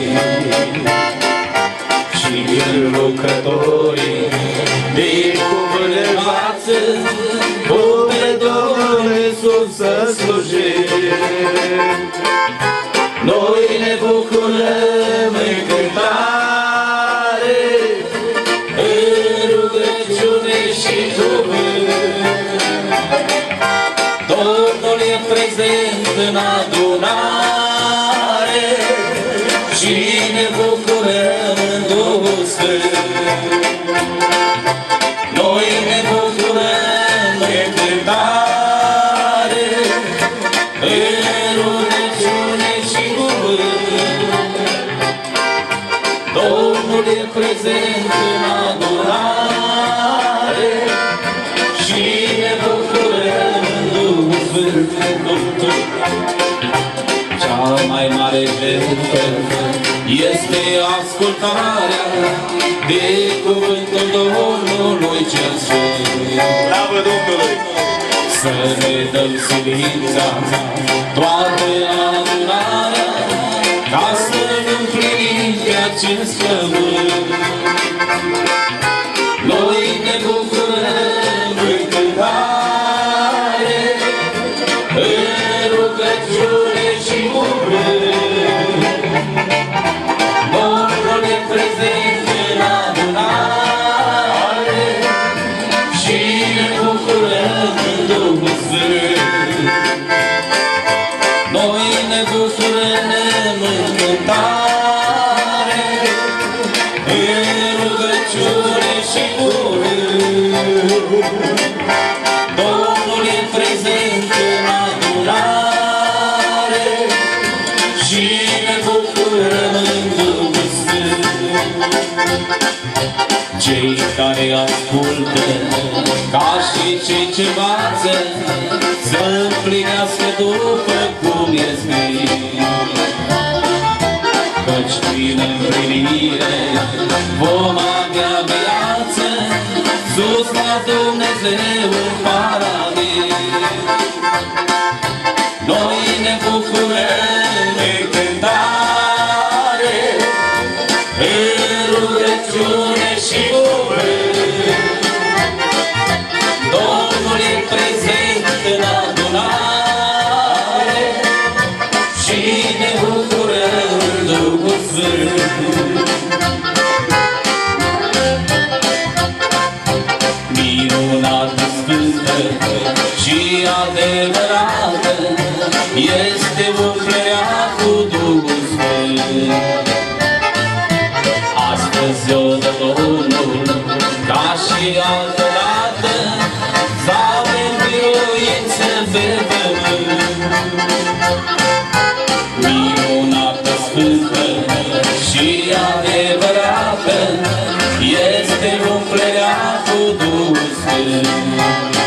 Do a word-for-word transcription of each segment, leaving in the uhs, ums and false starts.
și în lucrătorii din cuvânt învață cum pe Domnul Iisus să slujim. Noi ne bucurăm în cântare, în rugăciune și cuvânt. Domnul e prezent în adunare și ne bucurăm în Duhul Sfânt. Noi ne bucurăm în cântare, în rugăciune și cuvânt. Domnul e prezent în adunare și ne bucurăm în Duhul Sfânt. Cea mai mare jertfă este ascultarea de cuvântul Domnului cel Sfânt. Slavă Domnului! Să ne dăm silința toată adunarea, ca să împlinim pe acest pământ. Noi ne bucurăm în cântare, în rugăciune și cuvânt. Domnul e prezent în adunare și ne bucurăm în Duhul Sfânt. Noi ne bucurăm în cântare, în rugăciune și cuvânt. Domnul e prezent în adunare și ne bucurăm în Duhul Sfânt. Cei care ascultă, ca și cei ce învață, să împlinească după cum e scris. Căci prin împlinire vom avea viață sus la Dumnezeu în paradis. Noi ne bucurăm de cântare, în rugăciune și cuvânt. Domnul e prezent în adunare și ne bucurăm în Duhul Sfânt. Minunată, sfântă și adevărată este umplerea cu Duhul Sfânt. Astăzi o dă Domnul, ca și altădată, să avem biruință pe pământ. Minunată, sfântă și adevărată este umplerea cu Duhul Sfânt.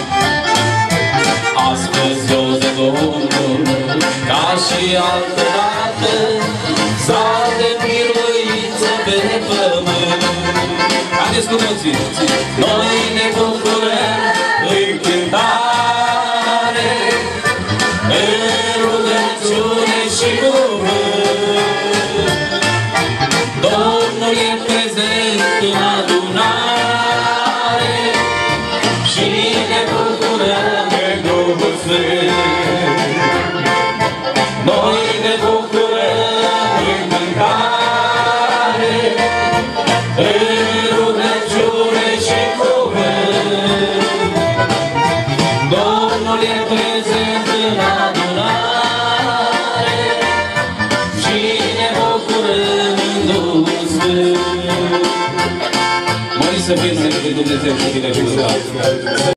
Astăzi o dă Domnul, ca și altădată, să avem biruință pe pământ. Haideți cu toții! Noi ne bucurăm în cântare, în rugăciune și cuvânt. Domnul e prezent în adunare și ne bucurăm în Duhul Sfânt. Noi ne bucurăm în cântare, în rugăciune și cuvânt. Domnul e prezent în adunare și ne bucurăm în Duhul Sfânt. Măriți să fie numele lui Dumnezeu și binecuvântat.